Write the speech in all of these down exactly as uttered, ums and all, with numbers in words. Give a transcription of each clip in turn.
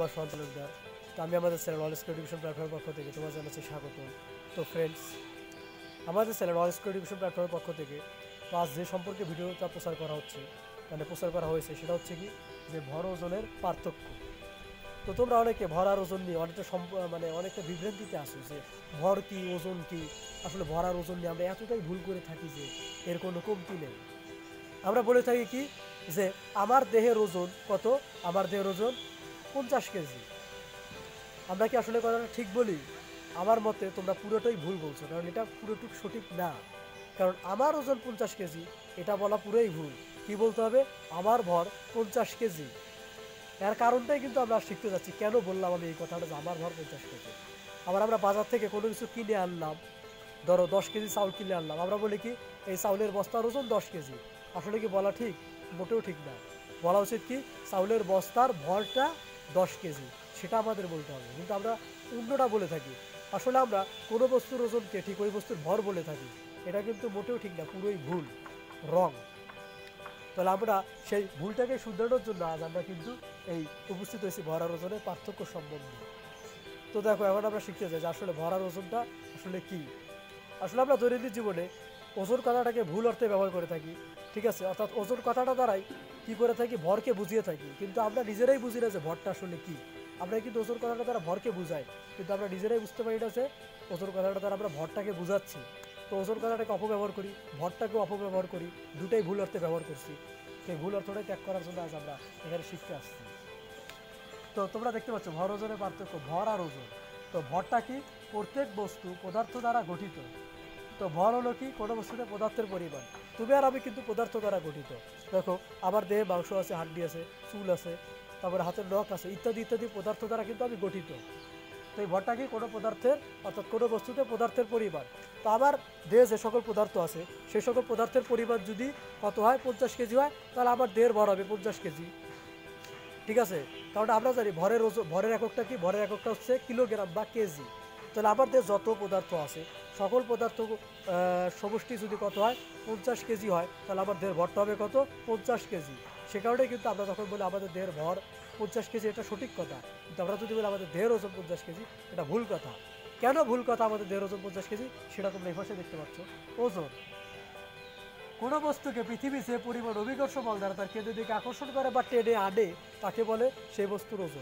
সোহান তালুকদার। তো আমি আমাদের চ্যানেল নলেজ এডুকেশন প্ল্যাটফর্মের পক্ষ থেকে তোমার জানাচ্ছি স্বাগত। তো ফ্রেন্ডস, আমাদের চ্যানেল নলেজ এডুকেশন প্ল্যাটফর্মের পক্ষ থেকে তো আজ যে সম্পর্কে ভিডিওটা প্রচার করা হচ্ছে মানে প্রচার করা হয়েছে সেটা হচ্ছে কি যে ভর ওজনের পার্থক্য। তো তোমরা অনেকে ভর আর ওজন নিয়ে অনেকটা মানে অনেকটা বিভ্রান্তিতে আসো যে ভর কি ওজন কি। আসলে ভর আর ওজন নিয়ে আমরা এতটাই ভুল করে থাকি যে এর কোনো কমতি নেই। আমরা বলে থাকি কি যে আমার দেহের ওজন কত, আমার দেহের ওজন পঞ্চাশ কেজি। আমরা কি আসলে কথাটা ঠিক বলি? আমার মতে তোমরা পুরোটাই ভুল বলছো, কারণ এটা পুরোটুক সঠিক না। কারণ আমার ওজন পঞ্চাশ কেজি এটা বলা পুরোই ভুল। কি বলতে হবে? আমার ভর পঞ্চাশ কেজি। এর কারণটাই কিন্তু আমরা শিখতে যাচ্ছি। কেন বললাম আমি এই কথাটা যে আমার ভর পঞ্চাশ কেজি? আবার আমরা বাজার থেকে কোনো কিছু কিনে আনলাম, ধরো দশ কেজি চাউল কিনে আনলাম, আমরা বলি কি এই চাউলের বস্তার ওজন দশ কেজি। আসলে কি বলা ঠিক? মোটেও ঠিক না। বলা উচিত কি চাউলের বস্তার ভরটা দশ কেজি, সেটা আমাদের বলতে হবে। কিন্তু আমরা অন্যটা বলে থাকি। আসলে আমরা কোনো বস্তুর ওজনকে ঠিক ওই বস্তুর ভর বলে থাকি। এটা কিন্তু মোটেও ঠিক না, পুরোই ভুল, রং। তাহলে আমরা সেই ভুলটাকে শুধরানোর জন্য আজ আমরা কিন্তু এই উপস্থিত হয়েছি ভর আর ওজনের পার্থক্য সম্বন্ধে। তো দেখো, এখন আমরা শিখতে চাই যে আসলে ভর আর ওজনটা আসলে কি। আসলে আমরা দৈনন্দিন জীবনে ওজন কথাটাকে ভুল অর্থে ব্যবহার করে থাকি, ঠিক আছে? অর্থাৎ ওজন কথাটা দ্বারাই কি করে থাকি, ভরকে বুঝিয়ে থাকি। কিন্তু আমরা নিজেরাই বুঝি না যে ভরটা আসলে কি। আমরা কিন্তু ওজন কথাটা দ্বারা ভরকে বুঝাই, কিন্তু আমরা নিজেরাই বুঝতে পারি না যে ওজন কথাটা দ্বারা আমরা ভরটাকে বুঝাচ্ছি। তো ওজন কথাটাকে অপব্যবহার করি, ভরটাকেও অপব্যবহার করি, দুটাই ভুল অর্থে ব্যবহার করছি। সেই ভুল অর্থটাই ত্যাগ করার জন্য আজ আমরা এখানে শিখতে আসছি। তো তোমরা দেখতে পাচ্ছ ভর ওজনের পার্থক্য, ভর আর ওজন। তো ভরটা কি? প্রত্যেক বস্তু পদার্থ দ্বারা গঠিত। তো ভর হলো কি? কোনো বস্তুতে পদার্থের পরিমাণ। তুমি আর আমি কিন্তু পদার্থ দ্বারা গঠিত। দেখো, আমার দেহে মাংস আছে, হাড্ডি আছে, চুল আছে, তারপরে হাতের নখ আছে, ইত্যাদি ইত্যাদি পদার্থ দ্বারা কিন্তু আমি গঠিত। তো এই ভরটা কি? কোনো পদার্থের অর্থাৎ কোনো বস্তুতে পদার্থের পরিমাণ। তো আমার দেহে যে সকল পদার্থ আছে সেই সকল পদার্থের পরিমাণ যদি কত হয়, পঞ্চাশ কেজি হয়, তাহলে আমার দেহের ভর হবে পঞ্চাশ কেজি। ঠিক আছে? কারণ আমরা জানি ভরের ওজন, ভরের এককটা কি? ভরের এককটা হচ্ছে কিলোগ্রাম বা কেজি। তাহলে আমার দেহে যত পদার্থ আছে সকল পদার্থ সমষ্টি যদি কত হয়, পঞ্চাশ কেজি হয়, তাহলে আমার দেহের ভরটা হবে কত? পঞ্চাশ কেজি। সে কারণে কিন্তু আমরা যখন বলি আমাদের দেহের ভর পঞ্চাশ কেজি, এটা সঠিক কথা। কিন্তু আমরা যদি বলি আমাদের দেহের ওজন পঞ্চাশ কেজি, এটা ভুল কথা। কেন ভুল কথা? আমাদের দেহের ওজন পঞ্চাশ কেজি সেটা তোমরা এই পাশে দেখতে পাচ্ছ। ওজন কোনো বস্তুকে পৃথিবী যে পরিমাণ অভিকর্ষ বল দ্বারা তার কেন্দ্রের দিকে আকর্ষণ করে বা টেনে আনে তাকে বলে সেই বস্তুর ওজন।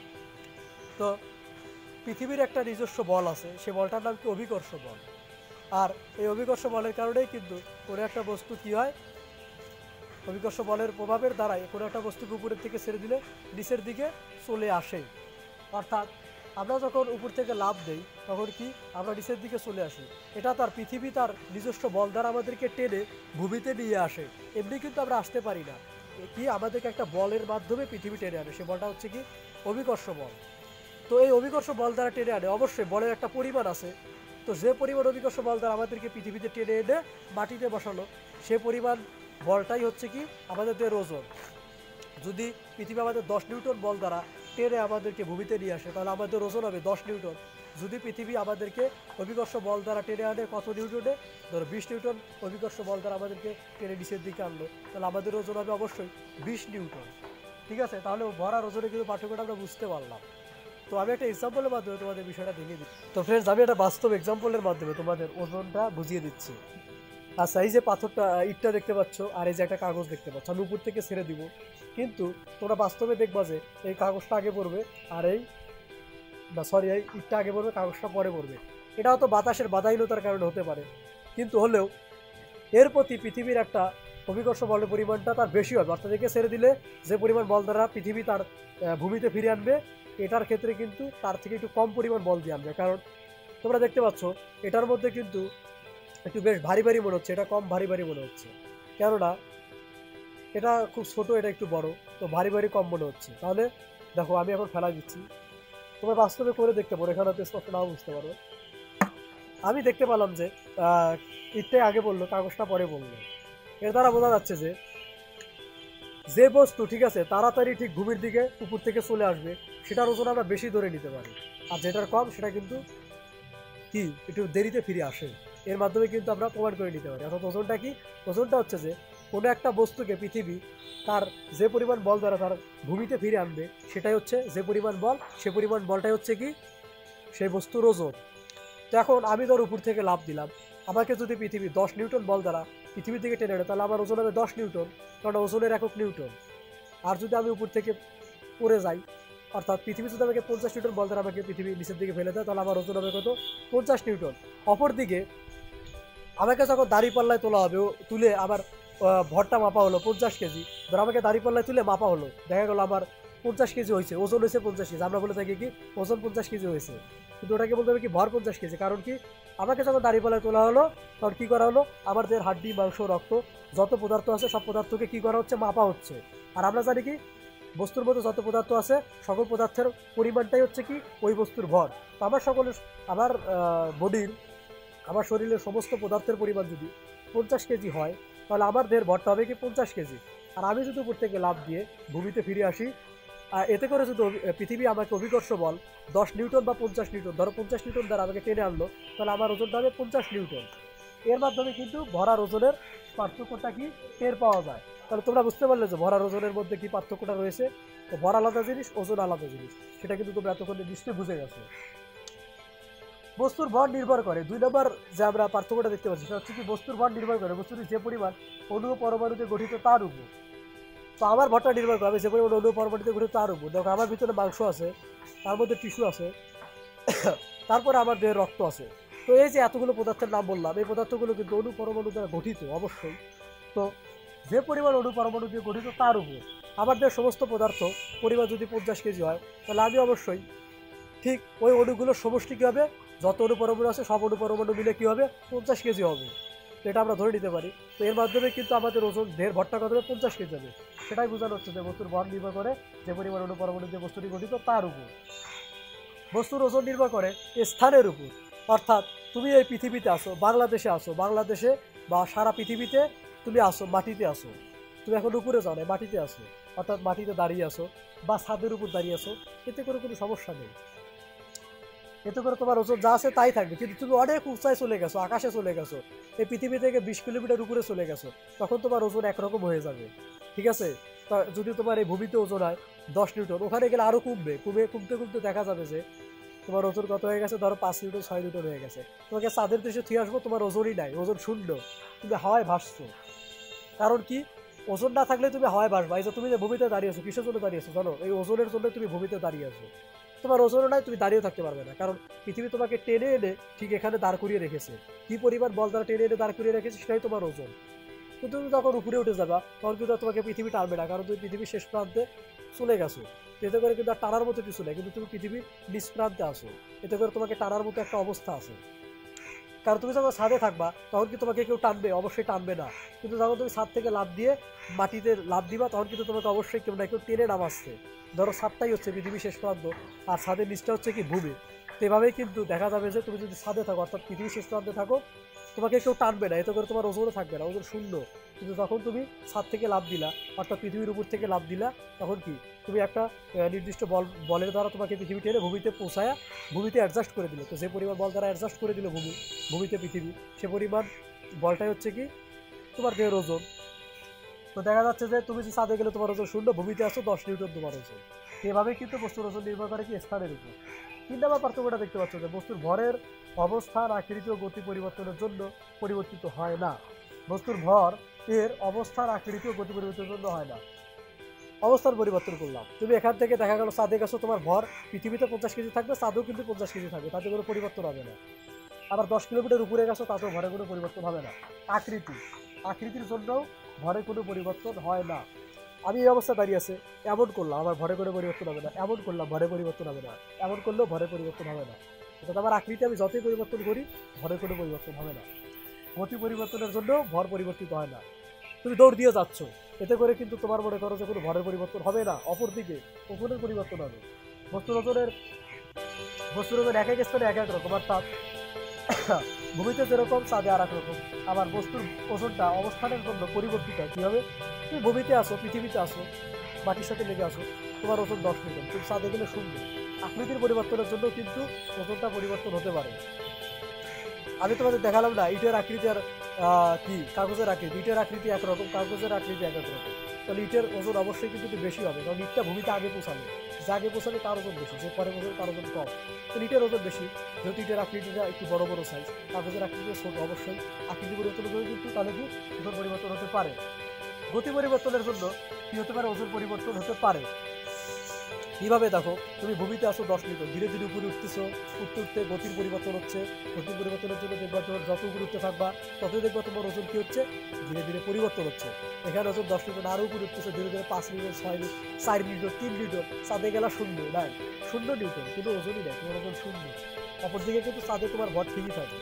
তো পৃথিবীর একটা নিজস্ব বল আছে, সে বলটার নাম কি? অভিকর্ষ বল। আর এই অভিকর্ষ বলের কারণেই কিন্তু কোনো একটা বস্তু কি হয়, অভিকর্ষ বলের প্রভাবের দ্বারাই কোনো একটা বস্তুকে উপরের থেকে ছেড়ে দিলে নিচের দিকে চলে আসে। অর্থাৎ আমরা যখন উপর থেকে লাফ দেই তখন কি আমরা নিচের দিকে চলে আসি। এটা তার পৃথিবী তার নিজস্ব বল দ্বারা আমাদেরকে টেনে ভূমিতে নিয়ে আসে। এমনি কিন্তু আমরা আসতে পারি না। কি আমাদেরকে একটা বলের মাধ্যমে পৃথিবী টেনে আনে, সে বলটা হচ্ছে কি? অভিকর্ষ বল। তো এই অভিকর্ষ বল দ্বারা টেনে আনে, অবশ্যই বলের একটা পরিমাণ আছে। তো যে পরিমাণ অভিকর্ষ বল দ্বারা আমাদেরকে পৃথিবীতে টেনে এনে মাটিতে বসালো, সে পরিমাণ বলটাই হচ্ছে কি আমাদের দেহের ওজন। যদি পৃথিবী আমাদের দশ নিউটন বল দ্বারা টেনে আমাদেরকে ভূমিতে নিয়ে আসে, তাহলে আমাদের ওজন হবে দশ নিউটন। যদি পৃথিবী আমাদেরকে অভিকর্ষ বল দ্বারা টেনে আনে কত নিউটনে, ধরো বিশ নিউটন অভিকর্ষ বল দ্বারা আমাদেরকে টেনে নিচের দিকে আনলো, তাহলে আমাদের ওজন হবে অবশ্যই বিশ নিউটন। ঠিক আছে? তাহলে ভর আর ওজনে কিন্তু পার্থক্যটা আমরা বুঝতে পারলাম। তো আমি একটা এক্সাম্পলের মাধ্যমে তোমাদের বিষয়টা দেখিয়ে দিচ্ছি। তো ফ্রেন্ডস, আমি একটা বাস্তব এক্সাম্পলের মাধ্যমে তোমাদের ওজনটা বুঝিয়ে দিচ্ছি। আচ্ছা, এই যে পাথরটা, ইটটা দেখতে পাচ্ছ, আর এই যে একটা কাগজ দেখতে পাচ্ছ, আমি উপর থেকে ছেড়ে দিব, কিন্তু তোমরা বাস্তবে দেখবা যে এই কাগজটা আগে পড়বে আর এই না সরি এই ইটটা আগে পড়বে, কাগজটা পরে পড়বে। এটা হয়তো বাতাসের বাধাহীনতার কারণে হতে পারে, কিন্তু হলেও এর প্রতি পৃথিবীর একটা অভিকর্ষ বলের পরিমাণটা তার বেশি হবে। অর্থাৎ একে ছেড়ে দিলে যে পরিমাণ বল দ্বারা পৃথিবী তার ভূমিতে ফিরে আনবে, এটার ক্ষেত্রে কিন্তু তার থেকে একটু কম পরিমাণ বল দিয়ে আনবে। কারণ তোমরা দেখতে পাচ্ছ এটার মধ্যে কিন্তু একটু বেশ ভারী ভারী মনে হচ্ছে, এটা কম ভারী ভারী মনে হচ্ছে। কেননা এটা খুব ছোট, এটা একটু বড়, তো ভারী ভারী কম মনে হচ্ছে। তাহলে দেখো, আমি এখন ফেলা দিচ্ছি, তোমরা বাস্তবে করে দেখতে পারো, এখানে হয়তো স্পষ্ট নাও বুঝতে পারো। আমি দেখতে পেলাম যে ইটটাই আগে বললো, কাগজটা পরে বললো। এর দ্বারা বোঝা যাচ্ছে যে যে বস্তু ঠিক আছে তাড়াতাড়ি ঠিক ভূমির দিকে উপর থেকে চলে আসবে, সেটার ওজন আমরা বেশি ধরে নিতে পারি। আর যেটার কম সেটা কিন্তু কি একটু দেরিতে ফিরে আসে। এর মাধ্যমে কিন্তু আমরা প্রমাণ করে নিতে পারি। অর্থাৎ ওজনটা কি? ওজনটা হচ্ছে যে কোনো একটা বস্তুকে পৃথিবী তার যে পরিমাণ বল দ্বারা তার ভূমিতে ফিরে আনবে সেটাই হচ্ছে যে পরিমাণ বল, সে পরিমাণ বলটাই হচ্ছে কি সেই বস্তুর ওজন। তো এখন আমি ধর উপর থেকে লাফ দিলাম, আমাকে যদি পৃথিবী দশ নিউটন বল দ্বারা পৃথিবীর দিকে টেনে নেয় তাহলে আমার ওজন হবে দশ নিউটন, কারণ ওজনের একক নিউটন। আর যদি আমি উপর থেকে পড়ে যাই, অর্থাৎ পৃথিবী যদি আমাকে পঞ্চাশ নিউটন বল দ্বারা আমাকে পৃথিবী নিচের দিকে ফেলে দেয় তাহলে আমার ওজন হবে কত? পঞ্চাশ নিউটন। অপরদিকে আমাকে যখন দাঁড়িপাল্লায় তোলা হবে, তুলে আবার ভরটা মাপা হলো পঞ্চাশ কেজি, ধর আমাকে দাঁড়িপাল্লায় তুলে মাপা হলো, দেখা গেলো আমার পঞ্চাশ কেজি হয়েছে, ওজন হয়েছে পঞ্চাশ কেজি। আমরা বলে থাকি কি ওজন পঞ্চাশ কেজি হয়েছে, কিন্তু ওটাকে বলতে হবে কি ভর পঞ্চাশ কেজি। কারণ কি আমাকে যখন দাঁড়িপাল্লায় তোলা হলো তখন কী করা হলো, আমার দেহের হাড্ডি, মাংস, রক্ত যত পদার্থ আছে সব পদার্থকে কী করা হচ্ছে, মাপা হচ্ছে। আর আমরা জানি কি বস্তুর মধ্যে যত পদার্থ আছে সকল পদার্থের পরিমাণটাই হচ্ছে কি ওই বস্তুর ভর। তো আমার সকলের আমার বডির আমার শরীরের সমস্ত পদার্থের পরিমাণ যদি পঞ্চাশ কেজি হয় তাহলে আমার দেহের ভরটা হবে কি পঞ্চাশ কেজি। আর আমি যদি উপর থেকে লাফ দিয়ে ভূমিতে ফিরে আসি, এতে করে যদি পৃথিবী আমাকে অভিকর্ষ বল দশ নিউটন বা পঞ্চাশ নিউটন, ধরো পঞ্চাশ নিউটন দ্বারা আমাকে টেনে আনলো, তাহলে আমার ওজনটা হবে পঞ্চাশ নিউটন। এর মাধ্যমে কিন্তু ভরার ওজনের পার্থক্যটা কি টের পাওয়া যায়। তাহলে তোমরা বুঝতে পারলে যে ভরার ওজনের মধ্যে কি পার্থক্যটা রয়েছে। তো ভর আলাদা জিনিস, ওজন আলাদা জিনিস, সেটা কিন্তু তোমরা এতক্ষণে নিশ্চয়ই বুঝে গেছো। বস্তুর ভর নির্ভর করে, দুই নম্বর যে আমরা পার্থক্যটা দেখতে পাচ্ছি সেটা হচ্ছে কি বস্তুর ভর নির্ভর করে বস্তুটি যে পরিমাণ অণু পরমাণুতে গঠিত তার উপর। তো আমার ভরটা নির্ভর করে যে পরিমাণ অণু পরমাণুতে গঠিত তার উপর। দেখো আমার ভিতরে মাংস আছে, তার মধ্যে টিস্যু আছে, তারপরে আমার দেহের রক্ত আছে। তো এই যে এতগুলো পদার্থের নাম বললাম, এই পদার্থগুলো কিন্তু অণু পরমাণু দ্বারা গঠিত অবশ্যই। তো যে পরিমাণ অণু পরমাণু দিয়ে গঠিত তার উপর আমার দেহের সমস্ত পদার্থ পরিমাণ যদি পঞ্চাশ কেজি হয় তাহলে আমি অবশ্যই ঠিক ওই অণুগুলোর সমষ্টি কী হবে, যত অণু পরমাণু আছে সব অণু পরমাণু মিলে কী হবে, পঞ্চাশ কেজি হবে। তো এটা আমরা ধরে নিতে পারি। তো এর মাধ্যমে কিন্তু আমাদের ওজন দেহের ভরটা কত হবে, পঞ্চাশ কেজি হবে। সেটাই বোঝানো হচ্ছে যে বস্তুর ভর নির্ভর করে যে পরিমাণ অণু পরমাণু যে বস্তুটি গঠিত তার উপর। বস্তুর ওজন নির্ভর করে স্থানের উপর, অর্থাৎ তুমি এই পৃথিবীতে আসো, বাংলাদেশে আসো, বাংলাদেশে বা সারা পৃথিবীতে তুমি আসো, মাটিতে আসো, তুমি এখন উপরে যাও না, মাটিতে আসো, অর্থাৎ মাটিতে দাঁড়িয়ে আসো বা ছাদের উপর দাঁড়িয়ে আসো, এতে করে কোনো সমস্যা নেই। এতে করে তোমার ওজন যা আছে তাই থাকবে। কিন্তু তুমি অনেক উঁচায় চলে গেছো, আকাশে চলে গেছো, এই পৃথিবী থেকে বিশ কিলোমিটার উপরে চলে গেছো, তখন তোমার ওজন একরকম হয়ে যাবে। ঠিক আছে? যদি তোমার এই ভূমিতে ওজন হয় দশ নিউটন, ওখানে গেলে আরও কমবে, কমে কমতে কমতে দেখা যাবে যে তোমার ওজন কত হয়ে গেছে, ধরো পাঁচ নিউটন ছয় নিউটন হয়ে গেছে। তোমাকে চাঁদের দেশে থুয়ে আসবো, তোমার ওজনই নাই, ওজন শূন্য, তুমি হাওয়ায় ভাসছো। কারণ কি ওজন না থাকলে তুমি হাওয়ায় ভাসবা। এই যে তুমি যে ভূমিতে দাঁড়িয়ে আছো, কিসের জন্য দাঁড়িয়ে আছো জানো? এই ওজনের জন্য তুমি ভূমিতে দাঁড়িয়ে আছো। তোমার ওজনও নাই, তুমি দাঁড়িয়েও থাকতে পারবে না, কারণ পৃথিবী তোমাকে টেনে এনে ঠিক এখানে দাঁড় করিয়ে রেখেছে। কি পরিমাণ বল দ্বারা টেনে এনে দাঁড় করিয়ে রেখেছে সেটাই তোমার ওজন। কিন্তু তুমি যখন উপরে উঠে যাবা তখন কিন্তু তোমাকে পৃথিবী টানবে না, কারণ তুমি পৃথিবীর শেষ প্রান্তে চলে গেছো। এতে করে কিন্তু আর টানার মতো কিছু নেই, কিন্তু তুমি পৃথিবীর নিচ প্রান্তে আসো, এতে করে তোমাকে টানার মতো একটা অবস্থা আছে। কারণ তুমি যখন ছাদে থাকবা তখন কি তোমাকে কেউ টানবে? অবশ্যই টানবে না। কিন্তু যখন তুমি ছাদ থেকে লাফ দিয়ে মাটিতে লাফ দিবা তখন কিন্তু তোমাকে অবশ্যই কেউ না কেউ টেনে নামাচ্ছে। ধরো ছাদটাই হচ্ছে পৃথিবীর শেষ প্রান্ত আর ছাদের নিচটা হচ্ছে কি ভূমি। তো এভাবেই কিন্তু দেখা যাবে যে তুমি যদি ছাদে থাকো, অর্থাৎ পৃথিবীর শেষ প্রান্তে থাকো, তোমাকে কেউ টানবে না, এতে করে তোমার ওজনও থাকবে না, ওজন শূন্য। কিন্তু যখন তুমি ছাদ থেকে লাফ দিলা, অর্থাৎ পৃথিবীর উপর থেকে লাফ দিলা, তখন কি তুমি একটা নির্দিষ্ট বল বলের দ্বারা তোমাকে পৃথিবী টেনে ভূমিতে পৌঁছায়া ভূমিতে অ্যাডজাস্ট করে দিল। তো যে পরিমাণ বল দ্বারা অ্যাডজাস্ট করে দিল ভূমি ভূমিতে পৃথিবী, সে পরিমাণ বলটাই হচ্ছে কি তোমার দেহের ওজন। তো দেখা যাচ্ছে যে তুমি যে ছাদে গেলে তোমার ওজন শূন্য, ভূমিতে আসো দশ নিউটন তোমার ওজন। এভাবেই কিন্তু বস্তুর ওজন নির্ভর করে কি স্থানের উপর। তিন নম্বর পার্থক্যটা দেখতে পাচ্ছ যে বস্তুর ভরের অবস্থান, আকৃতি ও গতি পরিবর্তনের জন্য পরিবর্তিত হয় না। বস্তুর ভর এর অবস্থান, আকৃতি ও গতি পরিবর্তনের জন্য হয় না। অবস্থান পরিবর্তন করলাম, তুমি এখান থেকে দেখা গেল চাঁদে গেছো, তোমার ভর পৃথিবীতে পঞ্চাশ কেজি থাকবে, চাঁদেও কিন্তু পঞ্চাশ কেজি থাকবে, তাতে কোনো পরিবর্তন হবে না। আবার দশ কিলোমিটার উপরে গেছো, তাতেও ভরে কোনো পরিবর্তন হবে না। আকৃতি আকৃতির জন্যও ভরে কোনো পরিবর্তন হয় না। আমি এই অবস্থা দাঁড়িয়ে আছে, এমন করলাম আমার ভরে কোনো পরিবর্তন হবে না, এমন করলাম ভরে পরিবর্তন হবে না, এমন করলেও ভরে পরিবর্তন হবে না। অর্থাৎ আমার আকৃতি আমি যতই পরিবর্তন করি ভরে কোনো পরিবর্তন হবে না। গতি পরিবর্তনের জন্য ভর পরিবর্তিত হয় না। তুমি দৌড় দিয়ে যাচ্ছ, এতে করে কিন্তু তোমার মনে করো যে কোনো ভরের পরিবর্তন হবে না, অপরদিকে ওজনের পরিবর্তন হবে। বস্তুর ওজনের বস্তুর ওজন এক এক স্থানে এক এক রকম, অর্থাৎ ভূমিতে যেরকম চাঁদে আর এক রকম। আবার বস্তুর ওজনটা অবস্থানের জন্য পরিবর্তিত হয়। কী হবে? তুমি ভূমিতে আসো, পৃথিবীতে আসো, মাটির সাথে লেগে আসো, তোমার ওজন দশ নিউটন, তুমি চাঁদে গেলে শূন্য। আকৃতির পরিবর্তনের জন্য কিন্তু ওজনটা পরিবর্তন হতে পারে। আমি তোমাদের দেখালাম না ইটের আকৃতি আর কি কাগজের আকৃতি, ইটের আকৃতি একরকম, কাগজের আকৃতি এক এক রকম, তাহলে ইটের ওজন অবশ্যই কিন্তু একটু বেশি হবে, কারণ ইটটা ভূমিতে আগে পৌঁছাবে, যে আগে পৌঁছাবে তার ওজন বেশি, যে পরে পৌঁছাবে তার ওজন কম। তো ইটের ওজন বেশি, যেহেতু ইটের আকৃতিটা একটু বড় বড় সাইজ, কাগজের আকৃতি ছোট, অবশ্যই আকৃতি পরিবর্তন হতে কিন্তু তাহলে কি ওজন পরিবর্তন হতে পারে। গতি পরিবর্তনের জন্য কি হতে পারে, ওজন পরিবর্তন হতে পারে। কীভাবে দেখো, তুমি ভূমিতে আসো দশ মিটার, ধীরে ধীরে উপরে উঠতেছো, উঠতে উঠতে গতির পরিবর্তন হচ্ছে, গতির পরিবর্তনের জন্য দেখবা তোমার যত উপরে উঠতে থাকবা ততই দেখবা তোমার ওজন কী হচ্ছে, ধীরে ধীরে পরিবর্তন হচ্ছে। এখানে ওজন দশ মিটার, আরও উপরে উঠতেছে, ধীরে ধীরে পাঁচ মিটার, ছয় মিটার, চার মিটার, তিন মিটার, চাঁদে গেলা শূন্য, নাই শূন্য নিউটন, কিন্তু ওজনই নেই, তোমার ওজন শূন্য। অপরদিকে কিন্তু চাঁদে তোমার ভর ঠিকই থাকবে।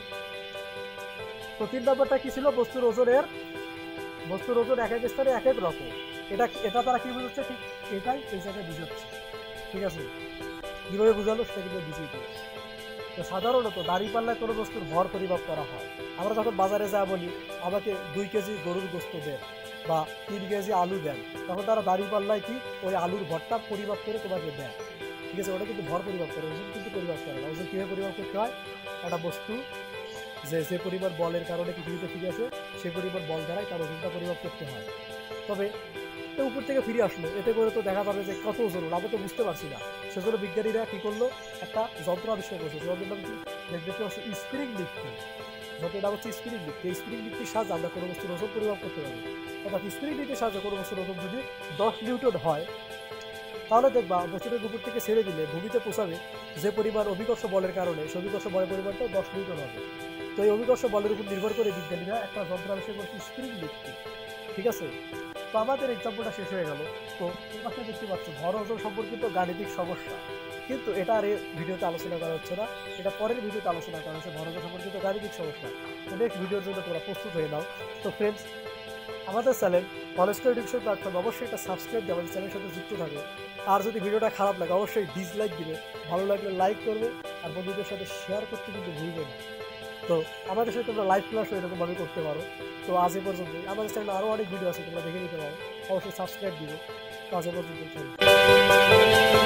তো তিন নম্বরটা কী ছিল, বস্তুর ওজনের, বস্তুর ওজন এক এক স্থানে এক এক রকম। এটা এটা তারা কী বুঝাচ্ছে, ঠিক এটাই এই জায়গায় বুঝাচ্ছে, ঠিক আছে। কীভাবে বোঝালো সেটা কিন্তু বুঝিয়ে দিই। তো সাধারণত দাঁড়িপাল্লায় কোনো বস্তুর ভর পরিমাপ করা হয়। আমরা যখন বাজারে যা বলি আমাকে দুই কেজি গরুর গোস্ত দেন বা তিন কেজি আলু দেন, তখন তারা দাঁড়িপাল্লায় কি ওই আলুর ভরটা পরিমাপ করে তোমাকে দেয়, ঠিক আছে। ওটা কিন্তু ভর পরিমাপ করে, ওজন কিন্তু পরিমাপ করে না। ওজন কীভাবে পরিমাপ করতে হয়, একটা বস্তু যে যে পরিমাণ বলের কারণে পৃথিবীতে ফিরে আসে সেই পরিমাণ বল দ্বারাই তার ওজনটা পরিমাপ করতে হয়। তবে উপর থেকে ফিরে আসলো, এতে করে তো দেখা যাবে যে কত ওজন, আমরা তো বুঝতে পারছি না। সেজন্য বিজ্ঞানীরা কী করলো, একটা যন্ত্র আবিষ্কার করছে, যন্ত্রের নাম কি দেখতে হচ্ছে স্প্রিং লিফ্ট। যন্ত্রটা হচ্ছে স্প্রিং লিফ্ট। এই স্প্রিং লিফ্টের সাহায্যে আমরা কোনো বস্তুর ওজন পরিমাপ করতে পারি। অর্থাৎ স্প্রিং লিফ্টের সাহায্যে কোনো বস্তুর ওজন যদি দশ নিউটন হয়, তাহলে দেখবা বস্তুটার উপর থেকে ছেড়ে দিলে ভূমিতে পৌঁছাবে যে পরিমাণ অভিকর্ষ বলের কারণে, সেই অভিকর্ষ বলের পরিমাণটা দশ নিউটন হবে। তো এই অভিকর্ষ বলের উপর নির্ভর করে বিজ্ঞানীরা একটা যন্ত্র আবিষ্কার করছে স্প্রিং লিফ্ট, ঠিক আছে। তো আমাদের এক্সাম্পলটা শেষ হয়ে গেল। তো এই পাশে দেখতে পাচ্ছ ভর ওজন সম্পর্কিত গাণিতিক সমস্যা, কিন্তু এটা আর এই ভিডিওতে আলোচনা করা হচ্ছে না, এটা পরের ভিডিওতে আলোচনা করা হচ্ছে, ভর ওজন সম্পর্কিত গাণিতিক সমস্যা। তো নেক্সট ভিডিওর জন্য তোমরা প্রস্তুত হয়ে নাও। তো ফ্রেন্ডস, আমাদের চ্যানেল নলেজ এডুকেশন প্ল্যাটফর্ম, অবশ্যই এটা সাবস্ক্রাইব দিয়ে আমাদের চ্যানেলের সাথে যুক্ত থাকবে। আর যদি ভিডিওটা খারাপ লাগে অবশ্যই ডিসলাইক দিবে, ভালো লাগলে লাইক করবে, আর বন্ধুদের সাথে শেয়ার করতে কিন্তু ভুলবে না। তো আমাদের সাথে তোমরা লাইভ ক্লাসও এরকমভাবে করতে পারো। তো আজ এ পর্যন্ত, আমাদের চ্যানেলে আরও অনেক ভিডিও আছে, তোমরা দেখে নিতে পারো, অবশ্যই সাবস্ক্রাইব দিবে। তো আজ এ পর্যন্ত।